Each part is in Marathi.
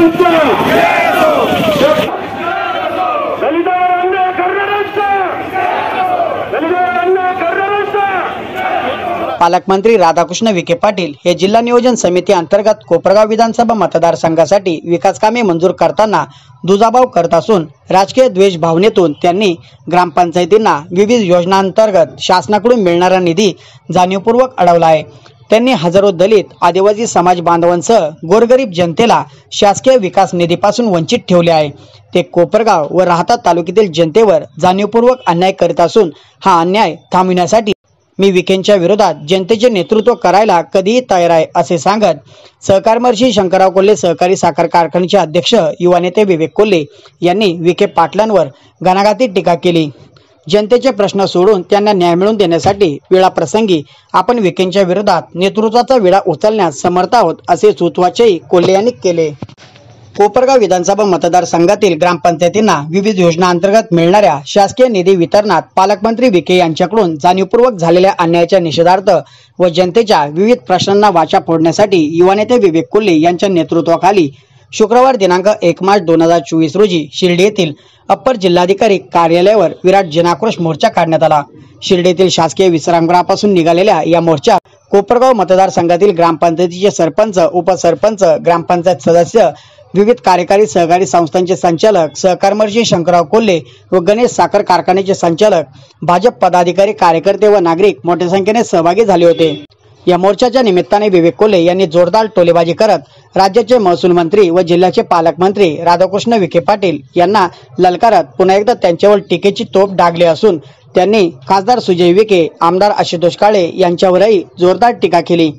पालकमंत्री राधाकृष्ण विखे पाटील हे जिल्हा नियोजन समिती अंतर्गत कोपरगाव विधानसभा मतदारसंघासाठी विकास कामे मंजूर करताना दुजाभाव करत असून राजकीय द्वेष भावनेतून त्यांनी ग्रामपंचायतींना विविध योजनांतर्गत शासनाकडून मिळणारा निधी जाणीवपूर्वक अडवला आहे। त्यांनी हजारो दलित आदिवासी समाज बांधवांसह गोरगरीब जनतेला शासकीय विकास निधीपासून वंचित ठेवले आहे। ते कोपरगाव व राहता तालुक्यातील जनतेवर जाणीवपूर्वक अन्याय करीत असून हा अन्याय थांबविण्यासाठी मी विखेंच्या विरोधात जनतेचे नेतृत्व करायला कधीही तयार आहे असे सांगत सहकारमर्षी शंकरराव कोल्हे सहकारी साखर कारखान्याचे अध्यक्ष युवा नेते विवेक कोल्हे यांनी विखे पाटलांवर घणाघाती टीका केली। जनतेचे प्रश्न सोडून त्यांना न्याय मिळवून देण्यासाठी वेळाप्रसंगी आपण विखेंच्या विरोधात नेतृत्वाचा विडा उचलण्यास समर्थ आहोत असे सूचनाही कोल्हे यांनी केले। कोपरगाव विधानसभा मतदारसंघातील ग्रामपंचायतींना विविध योजनांतर्गत मिळणाऱ्या शासकीय निधी वितरणात पालकमंत्री विखे यांच्याकडून जाणीवपूर्वक झालेल्या अन्यायाच्या निषेधार्थ व जनतेच्या विविध प्रश्नांना वाचा फोडण्यासाठी युवा नेते विवेक कोल्हे यांच्या नेतृत्वाखाली शुक्रवार दिनांक 1 मार्च 2024 रोजी शिर्डी येथील अप्पर जिल्हाधिकारी कार्यालयावर विराट जनाक्रोश मोर्चा काढण्यात आला। शिर्डी येथील शासकीय विश्रामगृहापासून निघालेल्या या मोर्चात कोपरगाव मतदारसंघातील ग्रामपंचायतीचे सरपंच, उपसरपंच, ग्रामपंचायत सदस्य, विविध कार्यकारी सहकारी संस्थांचे संचालक, सहकारमर्षी शंकरराव कोल्हे व गणेश साखर कारखान्याचे संचालक, भाजप पदाधिकारी, कार्यकर्ते व नागरिक मोठ्या संख्येने सहभागी झाले होते। या मोर्चाच्या निमित्ताने विवेक कोल्हे यांनी जोरदार टोलेबाजी करत राज्याचे महसूल मंत्री व जिल्ह्याचे पालकमंत्री राधाकृष्ण विखे पाटील यांना ललकारत पुन्हा एकदा त्यांच्यावर टीकेची तोफ डागली असून त्यांनी खासदार सुजय विखे, आमदार आशुतोष काळे यांच्यावरही जोरदार टीका केली।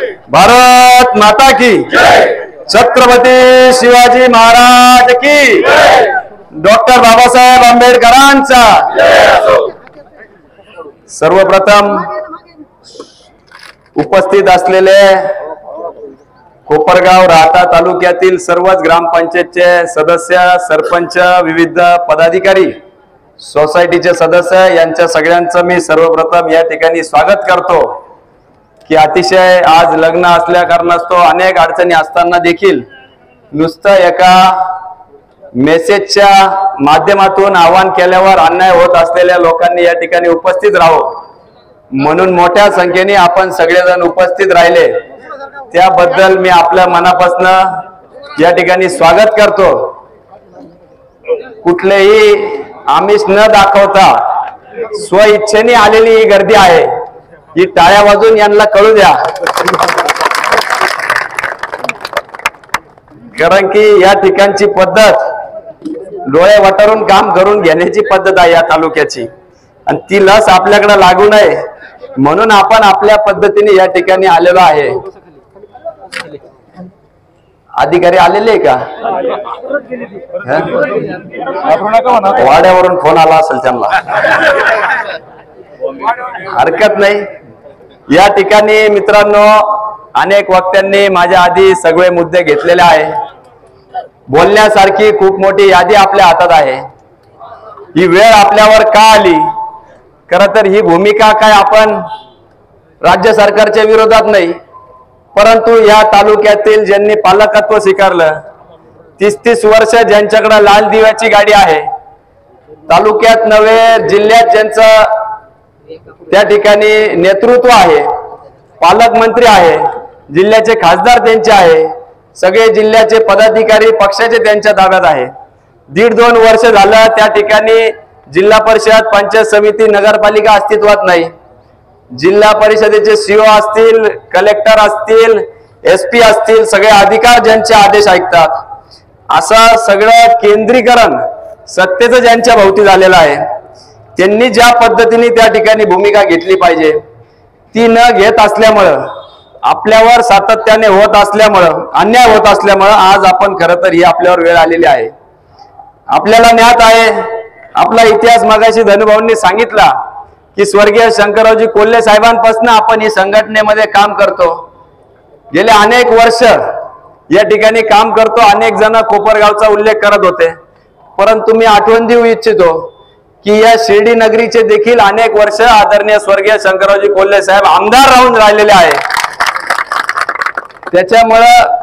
भारत माता की जय, छत्रपती शिवाजी महाराज की जय, डॉक्टर बाबासाहेब आंबेडकरांचा जय। सर्वप्रथम उपस्थित असलेले कोपरगाव राहता तालुक्यातील सर्वच ग्रामपंचायतचे सदस्य, सरपंच, विविध पदाधिकारी, सोसायटीचे सदस्य यांच्या सगळ्यांचं मी सर्वप्रथम या ठिकाणी स्वागत करतो की अतिशय आज लग्न असल्या कारणास्तव अनेक अडचणी असताना देखील नुसतं एका मेसेजच्या माध्यमातून आवाहन केल्यावर अन्याय होत असलेल्या लोकांनी या ठिकाणी उपस्थित राहावं म्हणून मोठ्या संख्येने आपण सगळेजण उपस्थित राहिले त्याबद्दल मी आपल्या मनापासून या ठिकाणी स्वागत करतो। कुठलेही आमिष न दाखवता स्वइच्छेने आलेली ही गर्दी आहे, ही टाळ्या वाजून यांना कळू द्या, कारण की या ठिकाणची पद्धत डोळे वटारून काम करून घेण्याची पद्धत आहे या तालुक्याची आणि ती लस आपल्याकडे लागू नये म्हणून आपण आपल्या पद्धतीने या ठिकाणी आलेलो आहे। अधिकारी आलेले का? वाड्यावरून फोन आला असेल त्यांना, हरकत नाही। या ठिकाणी मित्रांनो अनेक वक्त्यांनी माझ्या आधी सगळे मुद्दे घेतलेले आहे। बोलण्यासारखी खूप मोठी यादी आपल्या हातात आहे। ही वेळ आपल्यावर का आली? खरं तर ही भूमिका काय आपण राज्य सरकारच्या विरोधात नाही, परंतु या तालुक्यातील ज्यांनी पालकत्व स्वीकारलं 30-30 वर्ष ज्यांच्याकडे लाल दिव्याची गाडी आहे, तालुक्यात नव्हे जिल्ह्यात ज्यांचं त्या ठिकाणी नेतृत्व आहे, पालकमंत्री आहे, जिल्ह्याचे खासदार त्यांचे आहे, सगळे जिल्ह्याचे पदाधिकारी पक्षाचे त्यांच्या ताब्यात आहे। 1.5-2 वर्ष झालं त्या ठिकाणी जिल्हा परिषद, पंचायत समिती, नगरपालिका अस्तित्वात नाही। जिल्हा परिषदेचे सीओ असतील, कलेक्टर असतील, SP असतील, सगळे अधिकार ज्यांचे आदेश ऐकतात, असं सगळं केंद्रीकरण सत्तेचं ज्यांच्या भोवती झालेलं आहे, त्यांनी ज्या पद्धतीने त्या ठिकाणी भूमिका घेतली पाहिजे ती न घेत असल्यामुळं, आपल्यावर सातत्याने होत असल्यामुळं, अन्याय होत असल्यामुळं आज आपण खरं तर ही आपल्यावर वेळ आलेली आहे। आपल्याला ज्ञात आहे, आपला इतिहास मगाशी धनुभाऊंनी सांगितला की स्वर्गीय शंकररावजी कोल्हे साहेबांपासून आपण ही संघटनेमध्ये काम करतो, गेले अनेक वर्ष या ठिकाणी काम करतो। अनेक जण कोपरगावचा उल्लेख करत होते, परंतु मी आठवण देऊ इच्छितो की या शिर्डी नगरीचे देखील अनेक वर्ष आदरणीय स्वर्गीय शंकररावजी कोल्हे साहेब आमदार राहून राहिलेले आहे। त्याच्यामुळं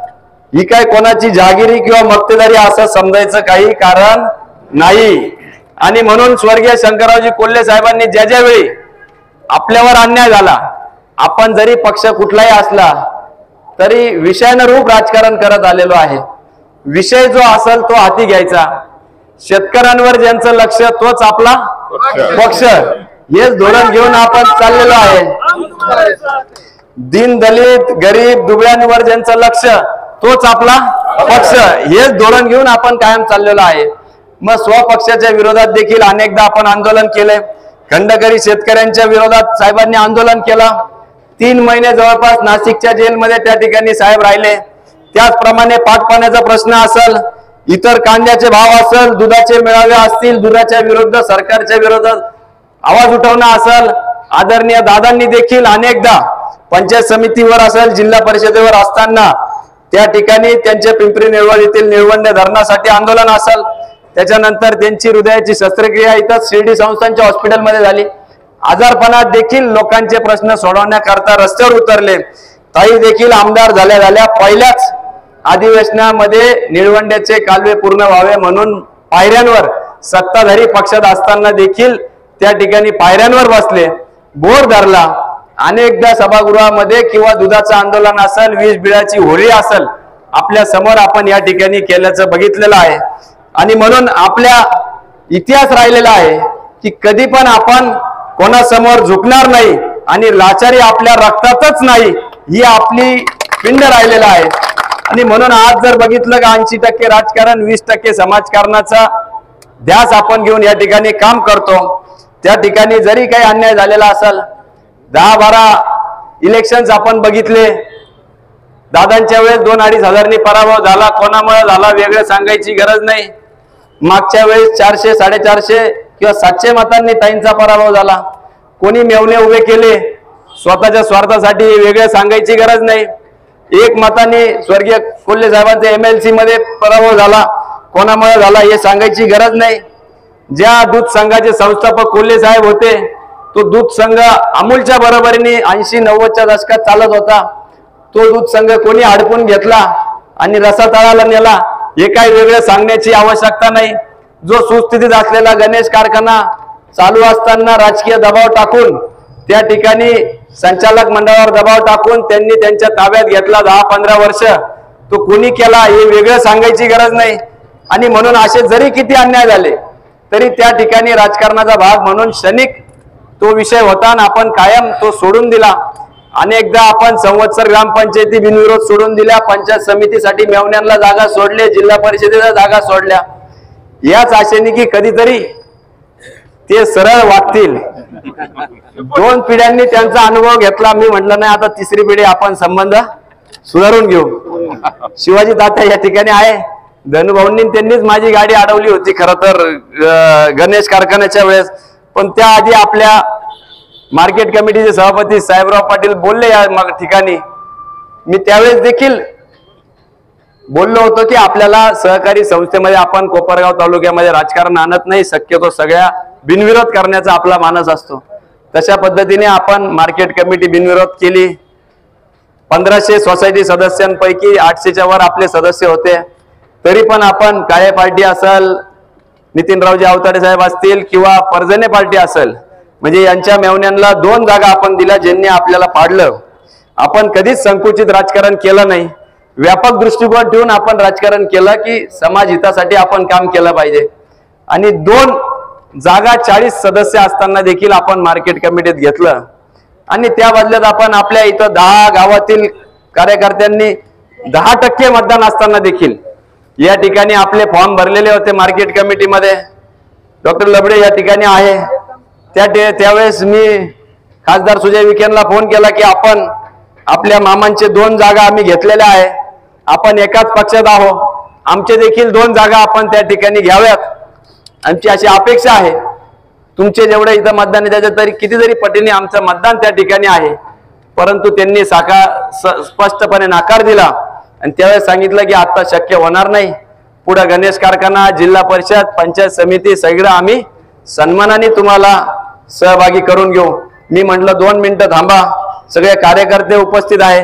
ही काय कोणाची जहागिरी किंवा मक्तेदारी असं समजायचं काही कारण नाही। आणि म्हणून स्वर्गीय शंकररावजी कोल्हे साहेबांनी ज्या ज्या वेळी आपल्यावर अन्याय झाला, आपण जरी पक्ष कुठलाही असला तरी विषयानं रूप राजकारण करत आलेलो आहे। विषय जो असेल तो हाती घ्यायचा, शेतकऱ्यांवर ज्यांचं लक्ष तोच आपला पक्ष, हेच धोरण घेऊन आपण चाललेलो आहे। दीन दलित गरीब दुबळ्यांवर ज्यांचं लक्ष तोच आपला पक्ष, हेच धोरण घेऊन आपण कायम चाललेलो आहे। मग स्वपक्षाच्या विरोधात देखील अनेकदा आपण आंदोलन केले। खंडकरी शेतकऱ्यांच्या विरोधात साहेबांनी आंदोलन केलं। 3 महिने जवळपास नाशिकच्या जेलमध्ये त्या ठिकाणी साहेब राहिले। त्याचप्रमाणे पाटपाण्याचा प्रश्न असेल, इतर कांद्याचे भाव असेल, दुधाचे मेळावे असतील, दुधाच्या विरुद्ध सरकारच्या विरोधात आवाज उठवणं असेल, आदरणीय दादांनी देखील अनेकदा पंचायत समितीवर असेल, जिल्हा परिषदेवर असताना त्या ठिकाणी त्यांच्या पिंपरी निळवण येथील निळवंडे धरणासाठी आंदोलन असेल, त्याच्यानंतर त्यांची हृदयाची शस्त्रक्रिया इथं शिर्डी संस्थांच्या हॉस्पिटलमध्ये झाली। आजारपणात देखील लोकांचे प्रश्न सोडवण्याकरता रस्त्यावर उतरले। ताई देखील आमदार झाल्या पहिल्याच अधिवेशनामध्ये निळवंड्याचे कालवे पूर्ण व्हावे म्हणून पायऱ्यांवर, सत्ताधारी पक्षात असताना देखील त्या ठिकाणी पायऱ्यांवर बसले, बोर धरला। अनेकदा सभागृहामध्ये किंवा दुधाचं आंदोलन असेल, वीज बिलाची होळी असेल, आपल्या समोर आपण या ठिकाणी केल्याचं बघितलेलं आहे। आणि म्हणून आपल्या इतिहास राहिलेला आहे की कधी पण आपण कोणासमोर झुकणार नाही आणि लाचारी आपल्या रक्तातच नाही, ही आपली पिंड राहिलेला आहे। आणि म्हणून आज जर बघितलं का 80% राजकारण 20% समाजकारणाचा ध्यास आपण घेऊन या ठिकाणी काम करतो। त्या ठिकाणी जरी काही अन्याय झालेला असेल, 10-12 इलेक्शन्स आपण बघितले, दादांच्या वेळेस 2-2.5 हजारांनी पराभव झाला, कोणामुळे झाला वेगळं सांगायची गरज नाही। मागच्या वेळेस 400, 450 किंवा 700 मतांनी ताईंचा पराभव झाला। कोणी मेवणे उभे केले स्वतःच्या स्वार्थासाठी, वेगळे सांगायची गरज नाही। 1 मतांनी स्वर्गीय कोल्हे साहेबांचा MLC मध्ये पराभव झाला, कोणामुळे झाला हे सांगायची गरज नाही। ज्या दूध संघाचे संस्थापक कोल्हे साहेब होते, तो दूध संघ अमूलच्या बरोबरीने 80-90च्या दशकात चालत होता। तो दूध संघ कोणी हडपून घेतला आणि रसातळाला नेला, हे काही वेगळं सांगण्याची आवश्यकता नाही। जो सुस्थितीत असलेला गणेश कारखाना चालू असताना राजकीय दबाव टाकून, त्या ठिकाणी संचालक मंडळावर दबाव टाकून त्यांनी त्यांच्या ताब्यात घेतला 10-15 वर्ष, तो कोणी केला हे वेगळं सांगायची गरज नाही। आणि म्हणून असे जरी किती अन्याय झाले तरी त्या ठिकाणी राजकारणाचा भाग म्हणून क्षणिक तो विषय होता आणि आपण कायम तो सोडून दिला। अनेकदा आपण संवत्सर ग्रामपंचायती बिनविरोध सोडून दिल्या, पंचायत समितीसाठी मेवण्यांना जागा सोडले, जिल्हा परिषदेला जागा सोडल्या, याच आशेने की कधीतरी ते सरळ वागतील। 2 पिढ्यांनी त्यांचा अनुभव घेतला। मी म्हटलं नाही, आता 3री पिढी आपण संबंध सुधारून घेऊ। शिवाजी तात्या या ठिकाणी आहे, धनुभाऊंनी त्यांनीच माझी गाडी अडवली होती खरं तर गणेश कारखान्याच्या वेळेस, पण त्याआधी आपल्या मार्केट कमिटीचे सभापती साहेबराव पाटील बोलले या ठिकाणी। मी त्यावेळेस देखील बोललो होतो की आपल्याला सहकारी संस्थेमध्ये आपण कोपरगाव तालुक्यामध्ये राजकारण आणत नाही, शक्यतो सगळ्या बिनविरोध करण्याचा आपला मानस असतो। तशा पद्धतीने आपण मार्केट कमिटी बिनविरोध केली। 1500 सोसायटी सदस्यांपैकी 800च्या वर आपले सदस्य होते, तरी पण आपण काळे पार्टी असेल, नितीनरावजी आवताडे साहेब असतील किंवा परजने पार्टी असेल, म्हणजे यांच्या मेवण्यांना 2 जागा आपण दिल्या, ज्यांनी आपल्याला पाडलं। आपण कधीच संकुचित राजकारण केलं नाही, व्यापक दृष्टिकोन ठेवून आपण राजकारण केलं की समाज हितासाठी आपण काम केलं पाहिजे। आणि 2 जागा 40 सदस्य असताना देखील आपण मार्केट कमिटीत घेतलं आणि त्या बदल्यात आपण आपल्या इथं 10 गावातील कार्यकर्त्यांनी 10% मतदान असताना देखील या ठिकाणी आपले फॉर्म भरलेले होते मार्केट कमिटीमध्ये। डॉक्टर लबडे या ठिकाणी आहे, त्यावेळेस मी खासदार सुजय विखेंना फोन केला की आपण आपल्या मामांचे 2 जागा आम्ही घेतलेल्या आहे, आपण एकाच पक्षात आहोत, आमचे देखील 2 जागा आपण त्या ठिकाणी घ्याव्यात, आमची अशी अपेक्षा आहे। तुमचे जेवढे इथं मतदान आहे त्याच्या तरी कितीतरी पटीने आमचं मतदान त्या ठिकाणी आहे। परंतु त्यांनी स्पष्टपणे नकार दिला आणि त्यावेळेस सांगितलं की आता शक्य होणार नाही, पुढे गणेश कारखाना, जिल्हा परिषद, पंचायत समिती सगळं आम्ही सन्मानाने तुम्हाला सहभागी करून घेऊ। मी म्हटलं 2 मिनिटं थांबा, सगळे कार्यकर्ते उपस्थित आहे,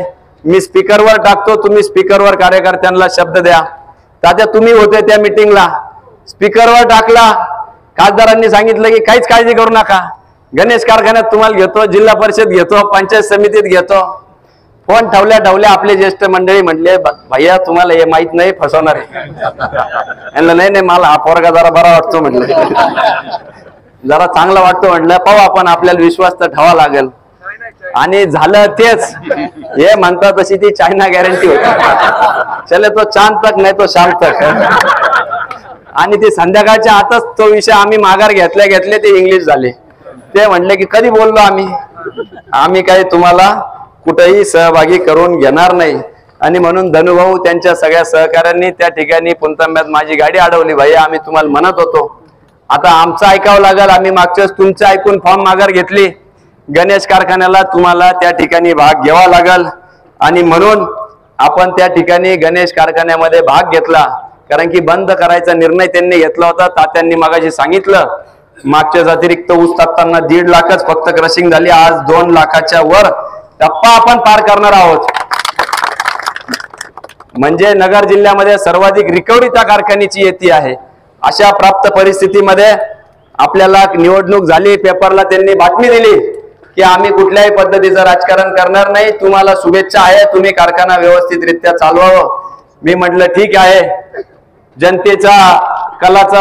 मी स्पीकरवर टाकतो, तुम्ही स्पीकरवर कार्यकर्त्यांना शब्द द्या. तात्या तुम्ही होते त्या मिटिंगला, स्पीकरवर टाकला. खासदारांनी सांगितलं की काहीच काळजी करू नका, गणेश कारखान्यात तुम्हाला घेतो, जिल्हा परिषद घेतो, पंचायत समितीत घेतो. फोन ठेवल्या आपले ज्येष्ठ मंडळी म्हटले भैया तुम्हाला हे माहित नाही, फसवणार आहे. नाही मला हा पोरगा जरा बरा वाटतो म्हटलं, जरा चांगला वाटतो म्हटलं, पाहू आपण, आपल्याला विश्वास तर ठेवा लागेल. आणि झालं तेच. हे म्हणतात तशी ती चायना गॅरंटी होती, चले तो चांद तक नाही तो शाम तक. आणि ते संध्याकाळच्या आतच तो विषय आम्ही माघार घेतले ते इंग्लिश झाले. ते म्हणले की कधी बोललो आम्ही काही तुम्हाला कुठेही सहभागी करून घेणार नाही. आणि म्हणून धनुभाऊ त्यांच्या सगळ्या सहकाऱ्यांनी त्या ठिकाणी पुणतांब्यात माझी गाडी अडवली. भैया आम्ही तुम्हाला म्हणत होतो, आता आमचं ऐकावं लागेल. आम्ही मागच्याच तुमचं ऐकून फॉर्म माघार घेतली. गणेश कारखान्याला तुम्हाला त्या ठिकाणी भाग घ्यावा लागेल. आणि म्हणून आपण त्या ठिकाणी गणेश कारखान्यामध्ये भाग घेतला. कारण की बंद करायचा निर्णय त्यांनी घेतला होता. तात्यांनी मगाशी सांगितलं, मागच्याच अतिरिक्त ऊस टाकताना 1.5 लाखच फक्त क्रशिंग झाली. आज 2 लाखाच्या वर टप्पा आपण पार करणार आहोत. म्हणजे नगर जिल्ह्यामध्ये सर्वाधिक रिकव्हरी त्या कारखान्याची येते आहे. अशा प्राप्त परिस्थितीमध्ये आपल्याला निवडणूक झाली, पेपरला त्यांनी बातमी दिली की आम्ही कुठल्याही पद्धतीचं राजकारण करणार नाही, तुम्हाला शुभेच्छा आहे, तुम्ही कारखाना व्यवस्थितरित्या चालवावं. मी म्हटलं ठीक आहे. जनतेचा कलाचा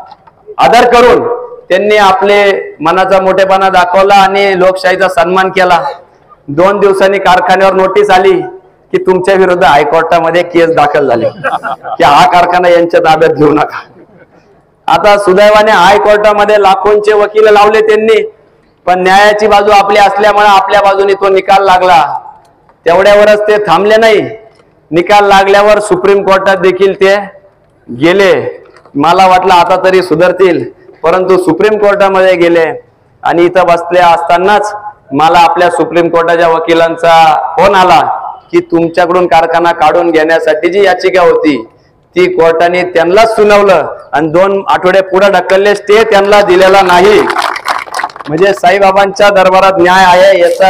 आदर करून त्यांनी आपले मनाचा मोठेपणा दाखवला आणि लोकशाहीचा सन्मान केला. 2 दिवसांनी कारखान्यावर नोटीस आली की तुमच्या विरुद्ध हायकोर्टामध्ये केस दाखल झाली की हा कारखाना यांच्या ताब्यात घेऊ नका. आता सुदैवाने हायकोर्टामध्ये लाखोंचे वकील लावले त्यांनी, पण न्यायाची बाजू आपली असल्यामुळे आपल्या बाजूने तो निकाल लागला. तेवढ्यावरच ते थांबले नाही. निकाल लागल्यावर सुप्रीम कोर्टात देखील ते गेले. मला वाटलं आता तरी सुधारतील, परंतु सुप्रीम कोर्टामध्ये गेले. आणि इथं बसले असतानाच मला आपल्या सुप्रीम कोर्टाच्या वकिलांचा फोन आला की तुमच्याकडून कारखाना काढून घेण्यासाठी जी याचिका होती ती कोर्टाने त्यांनाच सुनावलं आणि 2 आठवडे पुढे ढकलले, स्टे त्यांना दिलेला नाही. म्हणजे साईबाबांच्या दरबारात न्याय आहे याचा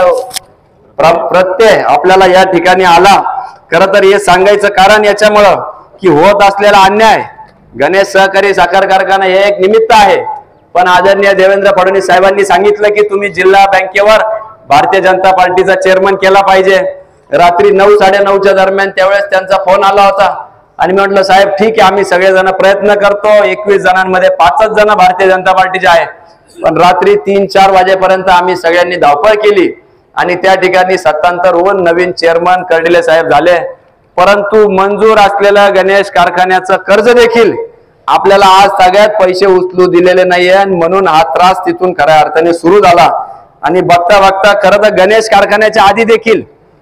प्रत्यय आपल्याला या ठिकाणी आला. खरं तर हे सांगायचं कारण याच्यामुळं की होत असलेला अन्याय, गणेश सहकारी साखर कारखाना हे एक निमित्त आहे. पण आदरणीय देवेंद्र फडणवीस साहेबांनी सांगितलं की तुम्ही जिल्हा बँकेवर भारतीय जनता पार्टीचा चेअरमन केला पाहिजे. रात्री 9, 9:30च्या दरम्यान त्यावेळेस त्यांचा फोन आला होता. आणि मी म्हटलं साहेब ठीक आहे, आम्ही सगळेजण प्रयत्न करतो. 21 जणांमध्ये 5च जण भारतीय जनता पार्टीचे आहे. पण रात्री 3-4 वाजेपर्यंत आम्ही सगळ्यांनी धावपळ केली आणि त्या ठिकाणी सत्तांतर होऊन नवीन चेअरमन कर्डिले साहेब झाले. परंतु मंजूर असलेलं गणेश कारखान्याचं कर्ज देखील आपल्याला आज सगळ्यात पैसे उचलू दिलेले नाहीये. म्हणून हा त्रास तिथून खऱ्या अर्थाने सुरू झाला. आणि बघता बघता खरं तर गणेश कारखान्याच्या आधी देखील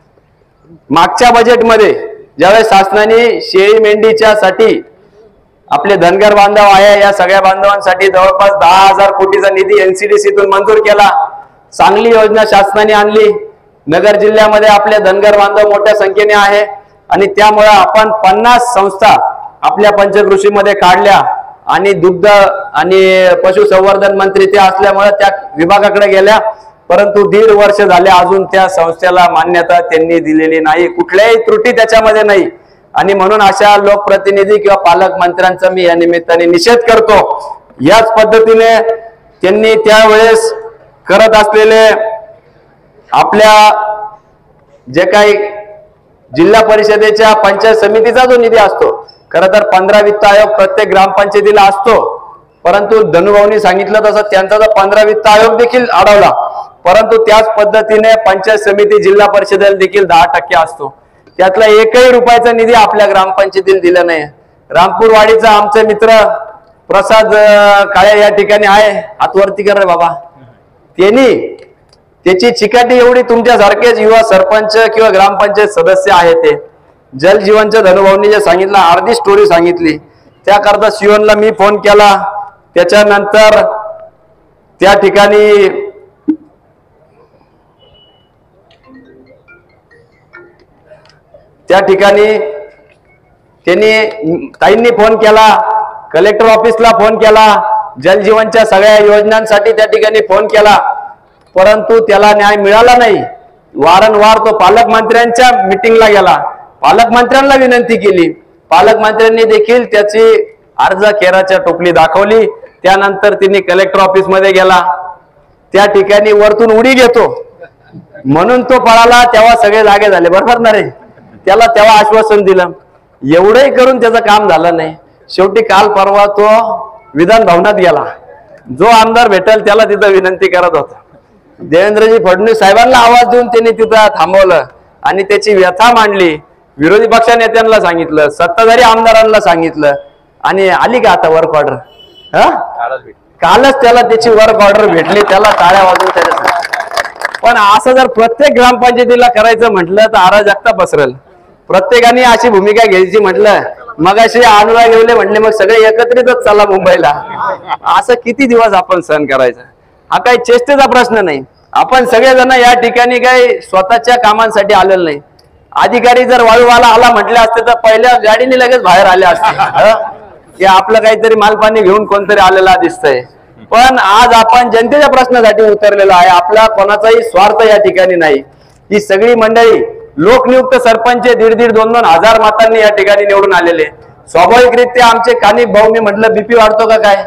मागच्या बजेटमध्ये ज्यावेळेस शासनाने शेळी मेंढीच्या साठी आपले धनगर बांधव आहे या सगळ्या बांधवांसाठी जवळपास 10,000 कोटीचा निधी NCDCतून मंजूर केला. चांगली योजना शासनाने आणली. नगर जिल्ह्यामध्ये आपले धनगर बांधव मोठ्या संख्येने आहे आणि त्यामुळे आपण 50 संस्था आपल्या पंचकृषीमध्ये काढल्या. आणि दुग्ध आणि पशुसंवर्धन मंत्री ते असल्यामुळे त्या विभागाकडे गेल्या. परंतु 1.5 वर्ष झाले अजून त्या संस्थेला मान्यता त्यांनी दिलेली नाही, कुठल्याही त्रुटी त्याच्यामध्ये नाही. आणि म्हणून अशा लोकप्रतिनिधी किंवा पालकमंत्र्यांचा मी या निमित्ताने निषेध करतो. याच पद्धतीने त्यांनी त्यावेळेस करत असलेले आपल्या जे काही जिल्हा परिषदेच्या पंचायत समितीचा जो निधी असतो, खरं तर 15 वित्त आयोग प्रत्येक ग्रामपंचायतीला असतो. परंतु धनुभाऊंनी सांगितलं तसं त्यांचा 15 वित्त आयोग देखील अडवला. परंतु त्याच पद्धतीने पंचायत समिती जिल्हा परिषदेला देखील 10% असतो. त्यातला 1ही रुपयाचा निधी आपल्या ग्रामपंचायतीला दिला नाही. रामपूरवाडीचा आमचे मित्र प्रसाद काळे या ठिकाणी आहे, हातवरती कर रे बाबा. त्यांनी त्याची चिकाटी एवढी तुमच्यासारखेच युवा सरपंच किंवा ग्रामपंचायत सदस्य आहे ते जल जीवनच्या धनुभाऊंनी जे सांगितलं अर्धी स्टोरी सांगितली. त्याकरता शिवनला मी फोन केला. त्याच्यानंतर त्या ठिकाणी त्यांनी ताईंनी फोन केला, कलेक्टर ऑफिसला फोन केला, जल जीवनच्या सगळ्या योजनांसाठी त्या ठिकाणी फोन केला. परंतु त्याला न्याय मिळाला नाही. वारंवार तो पालकमंत्र्यांच्या मिटिंगला गेला, पालकमंत्र्यांना विनंती केली, पालकमंत्र्यांनी देखील त्याची अर्ज केराच्या टोपली दाखवली. त्यानंतर तिने कलेक्टर ऑफिस मध्ये गेला, त्या ठिकाणी वरतून उडी घेतो म्हणून तो पळाला. तेव्हा सगळे जागे झाले, बरोबर ना रे? त्याला तेव्हा आश्वासन दिलं, एवढंही करून त्याचं काम झालं नाही. शेवटी काल परवा तो विधान भवनात गेला, जो आमदार भेटेल त्याला तिथं विनंती करत होता. देवेंद्रजी फडणवीस साहेबांना आवाज देऊन त्यांनी तिथं थांबवलं आणि त्याची व्यथा मांडली. विरोधी पक्ष नेत्यांना सांगितलं, सत्ताधारी आमदारांना सांगितलं, आणि आली का आता वर्क ऑर्डर? कालच त्याला त्याची वर्क ऑर्डर भेटली, त्याला टाळ्या वाजवून त्याच्या. पण असं जर प्रत्येक ग्रामपंचायतीला करायचं म्हटलं तर अराजकता पसरेल. प्रत्येकाने अशी भूमिका घ्यायची म्हटलं, मग अशी अनुरा घेवले म्हटले मग सगळे एकत्रितच चला मुंबईला. असं किती दिवस आपण सहन करायचं? हा काही चेष्टेचा प्रश्न नाही. आपण सगळेजण या ठिकाणी काही स्वतःच्या कामांसाठी आलेलं नाही. अधिकारी जर वाळूवाला आला म्हटले असते तर पहिल्या गाडीने लगेच बाहेर आले असते की आपलं काहीतरी मालपाणी घेऊन कोणतरी आलेला दिसतंय. पण आज आपण जनतेच्या प्रश्नासाठी उतरलेलो आहे. आपला कोणाचाही स्वार्थ या ठिकाणी नाही. ही सगळी मंडळी लोकनियुक्त सरपंच 1,500-2,000 हजार मतांनी या ठिकाणी निवडून आलेले. स्वाभाविकरित्या आमचे कानिक भाऊ, मी म्हटलं बीपी वाढतो का काय?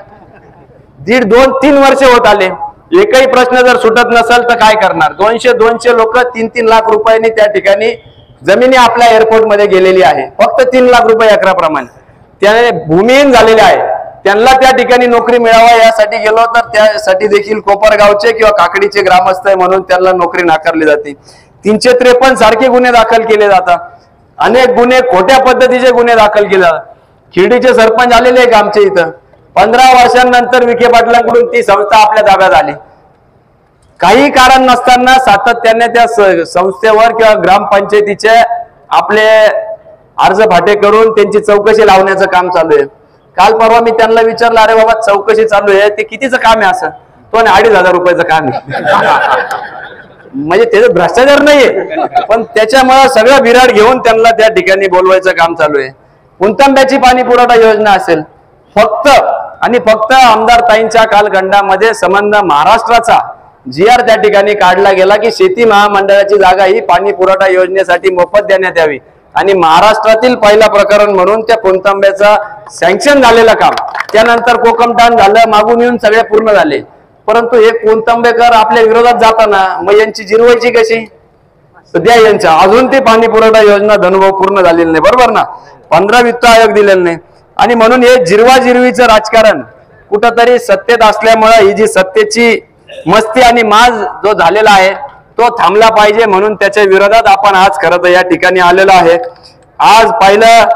1.5-2-3 वर्ष होत आले, एकही प्रश्न जर सुटत नसेल तर काय करणार? 200 लोक 3-3 लाख रुपयांनी त्या ठिकाणी जमिनी आपल्या एअरपोर्ट मध्ये गेलेली आहे, फक्त 3 लाख रुपये एकराप्रमाणे. त्याने भूमिहीन झालेले आहे, त्यांना त्या ठिकाणी नोकरी मिळावा यासाठी गेलो तर त्यासाठी देखील कोपरगावचे किंवा काकडीचे ग्रामस्थ आहे म्हणून त्यांना नोकरी नाकारली जाते. 353 सारखे गुन्हे दाखल केले जातात, अनेक गुन्हे खोट्या पद्धतीचे गुन्हे दाखल केले जातात. खिरडीचे सरपंच आलेले आहे का आमच्या इथं? 15 वर्षांनंतर विखे पाटलांकडून ती संस्था आपल्या ताब्यात आली. काही कारण नसताना सातत्याने त्या संस्थेवर किंवा ग्रामपंचायतीचे आपले अर्ज फाटे करून त्यांची चौकशी लावण्याचं काम चालू आहे. काल परवा मी त्यांना विचारलं, अरे बाबा चौकशी चालू आहे ते कितीचं काम आहे? असं तो 2,500 रुपयाचं काम आहे. म्हणजे त्याचं भ्रष्टाचार नाहीये, पण त्याच्यामुळे सगळं विराट घेऊन त्यांना त्या ठिकाणी बोलवायचं काम चालू आहे. पुणतांब्याची पाणी पुरवठा योजना असेल, फक्त आणि फक्त आमदार ताईंच्या कालखंडामध्ये संबंध महाराष्ट्राचा GR त्या ठिकाणी काढला गेला की शेती महामंडळाची जागा ही पाणी पुरवठा योजनेसाठी मोफत देण्यात यावी. आणि महाराष्ट्रातील पहिला प्रकरण म्हणून त्या पुणतांब्याचा सँक्शन झालेलं काम, त्यानंतर कोकमठाण झालं, मागून येऊन सगळे पूर्ण झाले. परंतु हे पुणतांबेकर आपल्या विरोधात जाताना मग यांची जिरवायची कशी? सध्या यांच्या अजून ते पाणी पुरवठा योजना धनुभाव पूर्ण झालेली नाही, बरोबर ना? 15 वित्त आयोग दिलेले नाही. आणि म्हणून हे जिरवाजिरवीचं राजकारण कुठंतरी सत्तेत असल्यामुळे ही जी सत्तेची मस्ती आणि माज जो झालेला आहे तो थांबला पाहिजे, म्हणून त्याच्या विरोधात आपण आज खरं तर या ठिकाणी आलेलो आहे. आज पाहिलं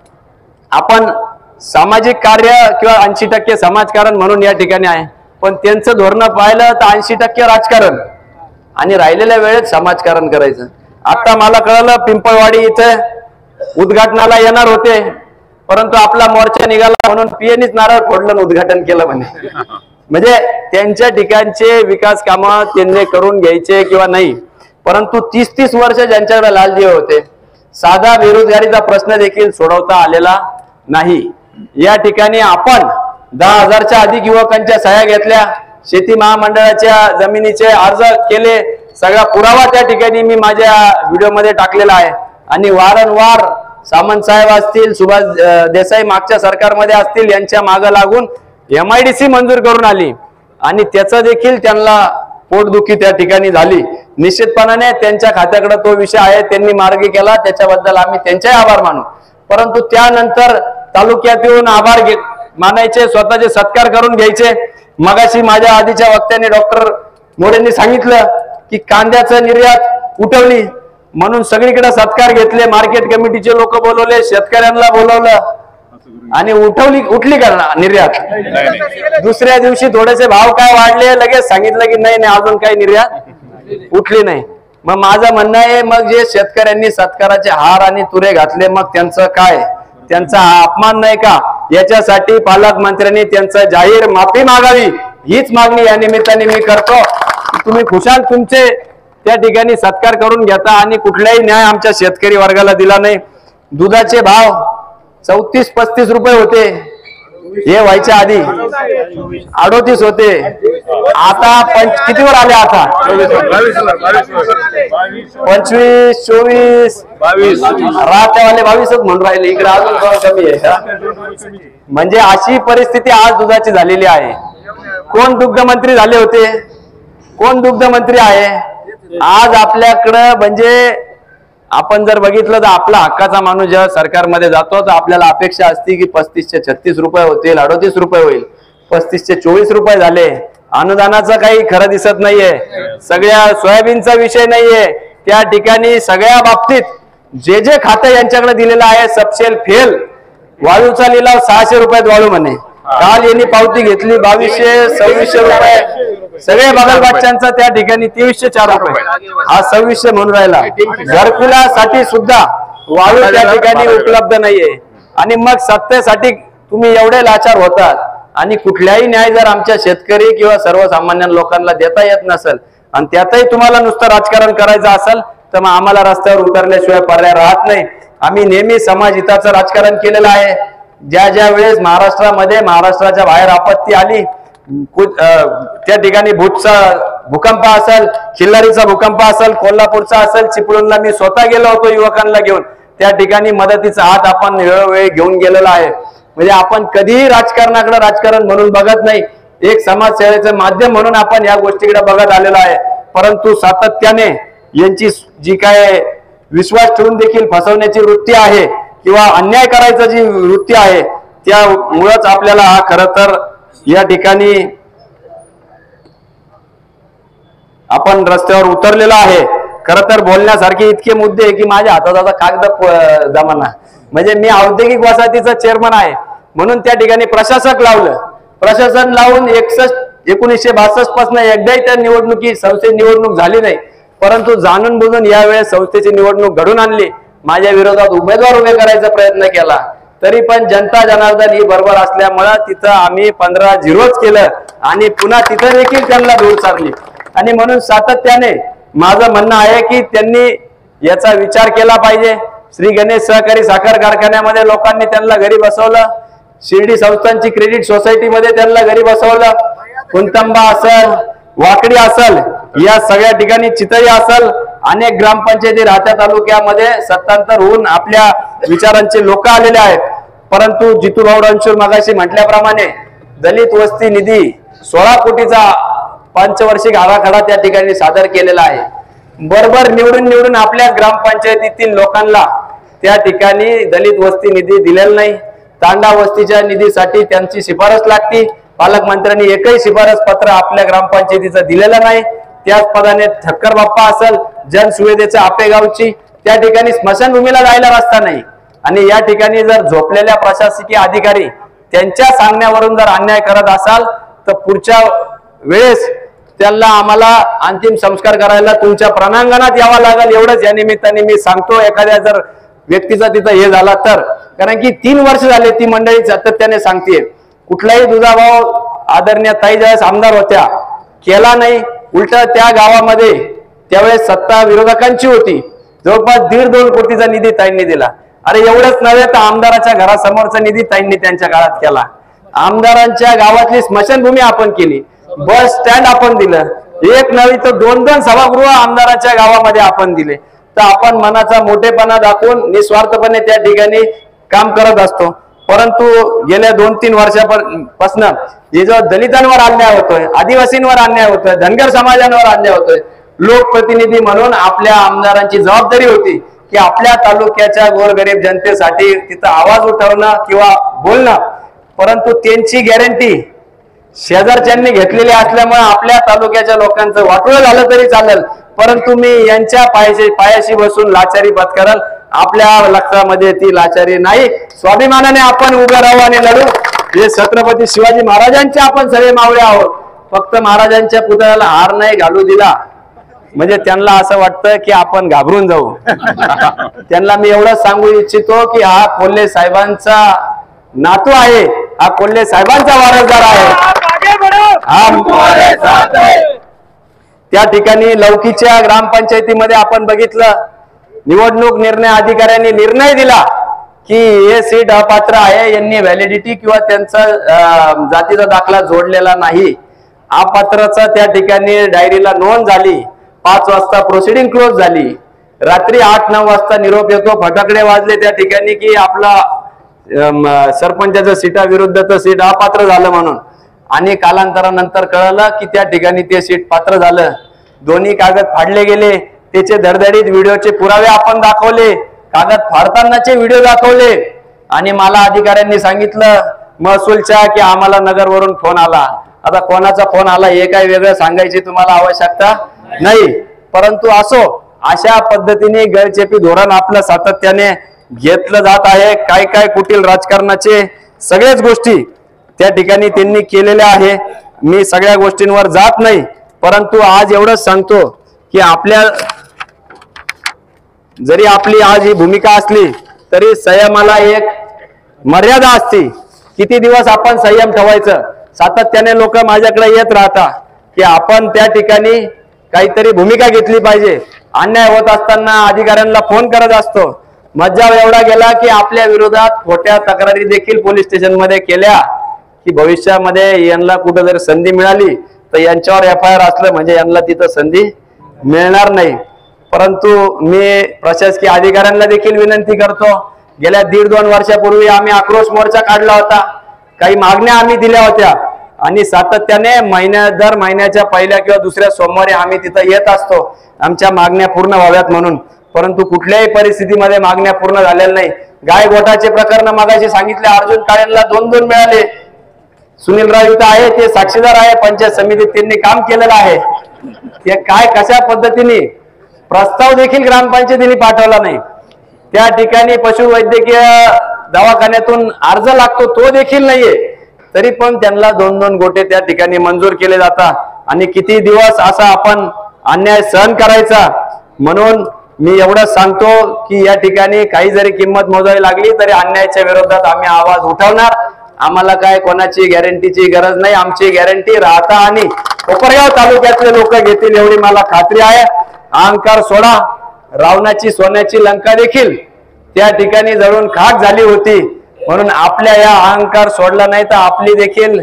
आपण सामाजिक कार्य किंवा 80% समाजकारण म्हणून या ठिकाणी आहे, पण त्यांचं धोरण पाहिलं तर 80% राजकारण आणि राहिलेल्या वेळेत समाजकारण करायचं. आता मला कळलं पिंपळवाडी इथे उद्घाटनाला येणार होते, परंतु आपला मोर्चा निघाला म्हणून पीएनीच नारळ फोडलं, उद्घाटन केलं म्हणे. म्हणजे त्यांच्या ठिकाणचे विकास कामं त्यांनी करून घ्यायचे किंवा नाही, परंतु 30-30 वर्ष ज्यांच्याकडे लालदिवे होते, साधा बेरोजगारीचा प्रश्न देखील सोडवता आलेला नाही. या ठिकाणी आपण 10,000च्या अधिक युवकांच्या सह्या घेतल्या, शेती महामंडळाच्या जमिनीचे अर्ज केले, सगळा पुरावा त्या ठिकाणी मी माझ्या व्हिडिओमध्ये टाकलेला आहे. आणि वारंवार सामंत साहेब असतील, सुभाष देसाई मागच्या सरकारमध्ये असतील, यांच्या मागे लागून MIDC मंजूर करून आली आणि त्याचं देखील त्यांना पोटदुखी त्या ठिकाणी झाली. निश्चितपणाने त्यांच्या खात्याकडे तो विषय आहे, त्यांनी मार्गी केला, त्याच्याबद्दल आम्ही त्यांचे आभार मानू. परंतु त्यानंतर तालुक्यात येऊन आभार मानायचे, स्वतःचे सत्कार करून घ्यायचे. मगाशी माझ्या आधीच्या वक्त्याने डॉक्टर मोरेंनी सांगितलं की कांद्याचं निर्यात उठवली म्हणून सगळीकडे सत्कार घेतले, मार्केट कमिटीचे लोक बोलवले, शेतकऱ्यांना बोलवलं आणि उठली का निर्यात? दुसऱ्या दिवशी थोडेसे भाव काय वाढले, लगेच सांगितलं की नाही अजून काही निर्यात उठली नाही. मग माझं म्हणणं आहे, मग जे शेतकऱ्यांनी सत्काराचे हार आणि तुरे घातले, मग त्यांचं काय? त्यांचा अपमान नाही का? याच्यासाठी पालकमंत्र्यांनी त्यांचं जाहीर माफी मागावी, हीच मागणी या निमित्ताने मी करतो. तुम्ही खुशाल तुमचे त्या ठिकाणी सत्कार करून घेता आणि कुठलाही न्याय आमच्या शेतकरी वर्गाला दिला नाही. दुधाचे भाव 34-35 रुपये होते, हे व्हायच्या आधी 38 होते, आता कितीवर आले आता 25, 24, 22 राहत्यावाले 22च म्हणून राहिले. इकडे अजून कमी आहे. म्हणजे अशी परिस्थिती आज दुधाची झालेली आहे. कोण दुग्ध मंत्री झाले होते, कोण दुग्ध मंत्री आहे आज आपल्याकडं? म्हणजे आपण जर बघितलं तर आपला हक्काचा माणूस जेव्हा सरकारमध्ये जातो तर आपल्याला अपेक्षा असते की 35 ते 36 रुपये होतील, 38 रुपये होईल. 35 ते 24 रुपये झाले. अनुदानाचं काही खरं दिसत नाहीये. सगळ्या सोयाबीनचा विषय नाहीये. त्या ठिकाणी सगळ्या बाबतीत जे जे खातं यांच्याकडे दिलेलं आहे सबसेल फेल. वाळूचा लिलाव 600 रुपयात वाळू म्हणे. काल यांनी पावती घेतली 2200-2600 रुपये. सगळे बगलबादच्यांचा त्या ठिकाणी 2304 रुपये, हा 2600 म्हणून राहिला. घरकुलासाठी सुद्धा वाळू त्या ठिकाणी उपलब्ध नाहीये. आणि मग सत्तेसाठी तुम्ही एवढे लाचार होतात आणि कुठल्याही न्याय जर आमच्या शेतकरी किंवा सर्वसामान्य लोकांना देता येत नसेल आणि त्यातही तुम्हाला नुसतं राजकारण करायचं असेल तर मग आम्हाला रस्त्यावर उतरल्याशिवाय पर्याय राहत नाही. आम्ही नेहमी समाज हिताचं राजकारण केलेलं आहे. ज्या ज्या वेळेस महाराष्ट्रामध्ये महाराष्ट्राच्या बाहेर आपत्ती आली, त्या ठिकाणी भूतचा भूकंप असेल, खिल्लारीचा भूकंप असेल, कोल्हापूरचा असेल, चिपळूणला मी स्वतः गेलो होतो युवकांना घेऊन. त्या ठिकाणी मदतीचा हात आपण वेळोवेळी घेऊन गेलेला आहे. म्हणजे आपण कधीही राजकारणाकडे राजकारण म्हणून बघत नाही, एक समाजसेवेचं माध्यम म्हणून आपण या गोष्टीकडे बघत आलेलो आहे. परंतु सातत्याने यांची जी काय विश्वास ठेवून देखील फसवण्याची वृत्ती आहे किंवा अन्याय करायची जी वृत्ती आहे त्यामुळेच आपल्याला हा खरं तर या ठिकाणी आपण रस्त्यावर उतरलेला आहे. खरं तर बोलण्यासारखे इतके मुद्दे आहे की माझ्या हातात आता कागद जमाना. म्हणजे मी औद्योगिक वसाहतीचा चेअरमन आहे म्हणून त्या ठिकाणी प्रशासक लावलं. प्रशासन लावून 1962 पासून एकदाही त्या निवडणुकी संस्थेची निवडणूक झाली नाही. परंतु जाणून बुजून यावेळेस संस्थेची निवडणूक घडून आणली. माझ्या विरोधात उमेदवार उभे करायचा प्रयत्न केला तरी पण जनता जनार्दन ही बरोबर असल्यामुळे तिथं आम्ही 15-0 केलं आणि पुन्हा तिथं देखील त्यांना दूर सारली. आणि म्हणून सातत्याने माझं म्हणणं आहे की त्यांनी याचा विचार केला पाहिजे. श्री गणेश सहकारी साखर कारखान्यामध्ये लोकांनी त्यांना घरी बसवलं. शिर्डी संस्थांची क्रेडिट सोसायटीमध्ये त्यांना घरी बसवलं. कुंतंबा असल, वाकडी असल, या सगळ्या ठिकाणी चितळी असल, अनेक ग्रामपंचायती राहत्या तालुक्यामध्ये सत्तांतर होऊन आपल्या विचारांचे लोक आलेले आहेत. परंतु जितूभाऊ रणशूर मगाशी म्हटल्याप्रमाणे दलित वस्ती निधी 16 कोटीचा पंचवार्षिक आराखडा त्या ठिकाणी सादर केलेला आहे. बरोबर निवडून आपल्या ग्रामपंचायतीतील लोकांना त्या ठिकाणी दलित वस्ती निधी दिलेला नाही. तांडा वस्तीच्या निधीसाठी त्यांची शिफारस लागती. पालकमंत्र्यांनी एकही शिफारस पत्र आपल्या ग्रामपंचायतीचं दिलेलं नाही. त्याच पदाने ठक्कर बाप्पा असेल, जनसुविधेच्या आपेगावची त्या ठिकाणी स्मशानभूमीला जायला रस्ता नाही. आणि या ठिकाणी जर झोपलेल्या प्रशासकीय अधिकारी त्यांच्या सांगण्यावरून जर अन्याय करत असाल तर पुढच्या वेळेस त्यांना आम्हाला अंतिम संस्कार करायला तुमच्या प्रणांगणात यावं लागेल. एवढंच या निमित्ताने मी सांगतो. एखाद्या जर व्यक्तीचा तिथं हे झाला तर, कारण की 3 वर्ष झाले ती मंडळी सातत्याने सांगते कुठलाही दुधाभाव आदरणीय ताई ज्यावेळेस आमदार होत्या केला नाही. उलट त्या गावामध्ये त्यावेळेस सत्ता विरोधकांची होती. जवळपास 1.5-2 कोटीचा निधी ताईंनी दिला. अरे एवढंच नव्हे तर आमदाराच्या घरासमोरचा निधी ताईंनी त्यांच्या काळात केला. आमदारांच्या गावातली स्मशानभूमी आपण केली. बस स्टँड आपण दिलं. एक नव्हे तर 2-2 सभागृह आमदाराच्या गावामध्ये आपण दिले. तर आपण मनाचा मोठेपणा दाखवून निस्वार्थपणे त्या ठिकाणी काम करत असतो. परंतु गेल्या 2-3 वर्षापासून हे जो दलितांवर अन्याय होतोय, आदिवासींवर अन्याय होतोय, धनगर समाजांवर अन्याय होतोय, लोकप्रतिनिधी म्हणून आपल्या आमदारांची जबाबदारी होती की आपल्या तालुक्याच्या गोरगरीब जनतेसाठी तिथं आवाज उठवणं किंवा बोलणं. परंतु त्यांची गॅरंटी शेजारच्यांनी घेतलेली असल्यामुळे आपल्या तालुक्याच्या लोकांचं वाटोळं झालं तरी चालेल, परंतु मी यांच्या पायाशी बसून लाचारी पत्करल. आपल्या लक्षामध्ये ती लाचारी नाही. स्वाभिमानाने आपण उभे राहू आणि लढू. हे छत्रपती शिवाजी महाराजांचे आपण सगळे मावळे आहोत. फक्त महाराजांच्या पुतळ्याला हार नाही घालू दिला म्हणजे त्यांना असं वाटतं की आपण घाबरून जाऊ. त्यांना मी एवढंच सांगू इच्छितो की हा कोल्हे साहेबांचा नातू आहे, हा कोल्हे साहेबांचा वारसदार आहे. त्या ठिकाणी लौकीच्या ग्रामपंचायतीमध्ये आपण बघितलं निवडणूक निर्णय अधिकाऱ्यांनी निर्णय दिला की हे सीट अपात्र आहे, यांनी व्हॅलिडिटी किंवा त्यांचा जातीचा दाखला जोडलेला नाही. अपात्रचा त्या ठिकाणी डायरीला नोंद झाली, 5 वाजता प्रोसिडिंग क्लोज झाली, रात्री 8-9 वाजता निरोप येतो, फटाकडे वाजले त्या ठिकाणी की आपला सरपंचाचं सीटा विरुद्धचं सीट अपात्र झालं म्हणून, आणि कालांतरानंतर कळलं की त्या ठिकाणी ते सीट पात्र झालं. दोन्ही कागद फाडले गेले, त्याचे धडधडीत व्हिडिओचे पुरावे आपण दाखवले, कागद फाडतानाचे व्हिडिओ दाखवले, आणि मला अधिकाऱ्यांनी सांगितलं महसूलच्या की आम्हाला नगरवरून फोन आला. आता कोणाचा फोन आला हे काय वेगळं सांगायची तुम्हाला आवश्यकता नाही, परंतु असो, अशा पद्धतीने गळचेपी धोरण आपलं सातत्याने घेतलं जात आहे. काय काय कुटील राजकारणाचे सगळ्याच गोष्टी त्या ठिकाणी त्यांनी केलेल्या आहे. मी सगळ्या गोष्टींवर जात नाही, परंतु आज एवढंच सांगतो की आपल्या जरी आपली आज ही भूमिका असली तरी संयमाला एक मर्यादा असते. किती दिवस आपण संयम ठेवायचं. सातत्याने लोक माझ्याकडे येत राहतात की आपण त्या ठिकाणी काहीतरी भूमिका घेतली पाहिजे. अन्याय होत असताना अधिकाऱ्यांना फोन करत असतो. मज्जाव एवढा गेला की आपल्या विरोधात खोट्या तक्रारी देखील पोलीस स्टेशन मध्ये केल्या की भविष्यामध्ये यांना कुठं जर संधी मिळाली तर यांच्यावर FIR असलं म्हणजे यांना तिथं संधी मिळणार नाही. परंतु मी प्रशासकीय अधिकाऱ्यांना देखील विनंती करतो, गेल्या 1.5-2 वर्षापूर्वी आम्ही आक्रोश मोर्चा काढला होता, काही मागण्या आम्ही दिल्या होत्या, आणि सातत्याने दर महिन्याच्या पहिल्या किंवा दुसऱ्या सोमवारी आम्ही तिथं येत असतो आमच्या मागण्या पूर्ण व्हाव्यात म्हणून. परंतु कुठल्याही परिस्थितीमध्ये मागण्या पूर्ण झालेल्या नाही. गाय गोठाचे प्रकरण मागाशी सांगितले, अर्जुन काळेंना 2-2 मिळाले. सुनील राव इथं आहे, ते साक्षीदार आहे, पंचायत समितीत त्यांनी काम केलेलं आहे. ते काय कशा पद्धतीने प्रस्ताव देखील ग्रामपंचायतीने पाठवला नाही. त्या ठिकाणी पशुवैद्यकीय दवाखान्यातून अर्ज लागतो तो देखील नाहीये, तरी पण त्यांना 2-2 गोटे त्या ठिकाणी मंजूर केले जातात. आणि किती दिवस असा आपण अन्याय सहन करायचा. म्हणून मी एवढंच सांगतो की या ठिकाणी काही जरी किंमत मोजावी लागली तरी अन्यायाच्या विरोधात आम्ही आवाज उठवणार. आम्हाला काय कोणाची गॅरंटीची गरज नाही. आमची गॅरंटी राहता आणि कोपरगाव तालुक्यातले लोक घेतील एवढी मला खात्री आहे. अहंकार सोडा. रावणाची सोन्याची लंका देखील त्या ठिकाणी जळून खाक झाली होती, म्हणून आपल्या या अहंकार सोडला नाही तर आपली देखील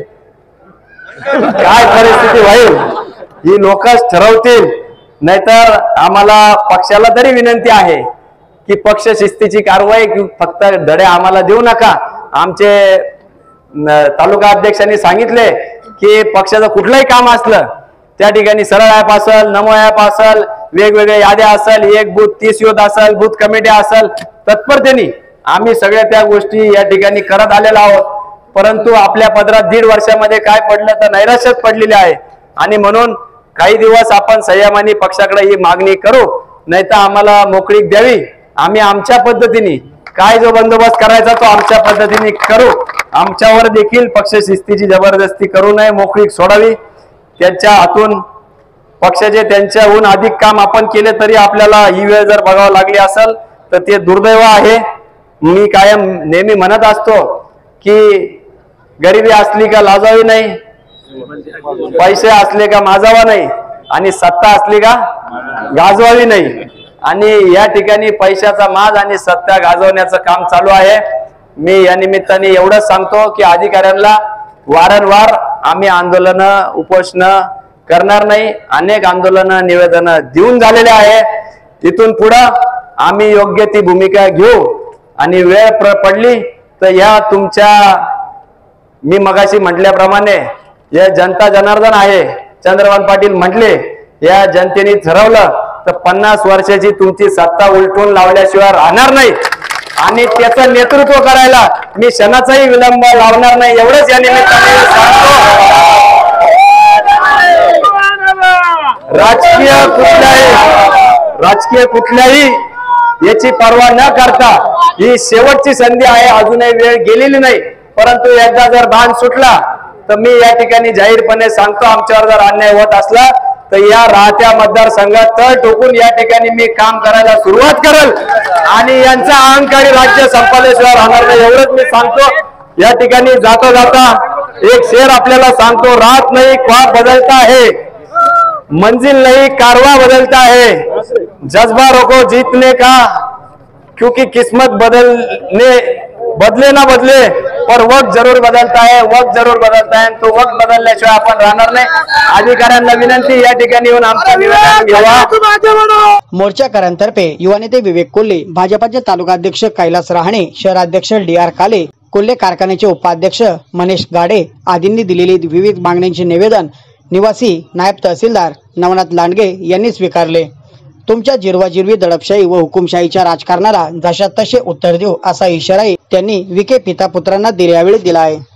काय परिस्थिती होईल ही लोकच ठरवतील. नाहीतर आम्हाला पक्षाला तरी विनंती आहे की पक्ष शिस्तीची कारवाई फक्त धडे आम्हाला देऊ नका. आमचे तालुका अध्यक्षांनी सांगितले की पक्षाचं कुठलंही काम असलं त्या ठिकाणी सरळ ऍप असेल, नमो ऍप असेल, वेगवेगळ्या याद्या असेल, 1 बूथ 30 युथ असेल, बूथ कमिटी असेल, तत्परतेने आम्ही सगळ्या त्या गोष्टी या ठिकाणी करत आलेलो आहोत. परंतु आपल्या पदरात 1.5 वर्षामध्ये काय पडलं तर नैराश्यच पडलेली आहे. आणि म्हणून काही दिवस आपण संयमाने पक्षाकडे ही मागणी करू, नाहीतर आम्हाला मोकळीक द्यावी. आम्ही आमच्या पद्धतीने काय जो बंदोबस्त करायचा तो आमच्या पद्धतीने करू. आमच्यावर देखील पक्ष शिस्तीची जबरदस्ती करू नये, मोकळीक सोडावी. त्यांच्या हातून पक्षाचे त्यांच्याहून अधिक काम आपण केले तरी आपल्याला ही वेळ जर बघावं लागली असेल तर ते दुर्दैव आहे. मी कायम नेहमी म्हणत असतो की गरिबी असली का लाजावी नाही, पैसे असले का माजावा नाही, आणि सत्ता असली का गाजवावी नाही. आणि या ठिकाणी पैशाचा माज आणि सत्ता गाजवण्याचं काम चालू आहे. मी या निमित्ताने एवढंच सांगतो की अधिकाऱ्यांना वारंवार आम्ही आंदोलन उपोषण करणार नाही. अनेक आंदोलन निवेदन देऊन झालेले आहे. इथून पुढे आम्ही योग्य ती भूमिका घेऊ. आणि वेळ पडली तर या तुमच्या मी मगाशी म्हटल्याप्रमाणे या जनता जनार्दन आहे, चंद्रकांत पाटील म्हटले, या जनतेने ठरवलं तर 50 वर्षाची तुमची सत्ता उलटून लावल्याशिवाय राहणार नाही. आणि त्याचं नेतृत्व करायला मी क्षणाचाही विलंब लावणार नाही. एवढंच या निमित्ताने सांगतो. राजकीय कुठल्याही याची पर्वा न करता ही शेवटची संधी आहे. अजूनही वेळ गेलेली नाही, परंतु एकदा जर बाण सुटला तर मी या ठिकाणी जाहीरपणे सांगतो, आमच्यावर जर अन्याय होत असला तर या राहत्या मतदारसंघात तळ ठोकून या ठिकाणी मी काम करायला सुरुवात करेल. आणि यांचा अहंकारी राज्य संपल्याशिवाय राहणार नाही. एवढंच मी सांगतो. या ठिकाणी जाता जाता एक शेर आपल्याला सांगतो, रात नहीं ख्वाब बदलता है, मंजिल नहीं कारवा बदलता है, जज्बा रोको जीतने का, क्योंकि किस्मत बदले ना बदले पर वक्त जरूर बदलता है, वक्त जरूर बदलता है. तो वक्त बदलल्याशिवाय आपण राहणार नाही. अधिकाऱ्यांना विनंती, या ठिकाणी येऊन आमचं निवेदन घ्यावा. मोर्चाकरांतर्फे युवा नेते विवेक कोल्हे, भाजपाचे तालुकाध्यक्ष कैलास रहाणे, शहराध्यक्ष DR काले, कोल्हे कारखान्याचे उपाध्यक्ष मनीष गाडे आदींनी दिलेली विविध मागण्यांचे निवेदन निवासी नायब तहसीलदार नवनाथ लांडगे यांनी स्वीकारले. तुमच्या जिरवाजिरवी दडपशाही व हुकुमशाहीच्या राजकारणाला जशा तसे उत्तर देऊ असा इशाराही त्यांनी विखे पिता पुत्रांना यावेळी दिला आहे.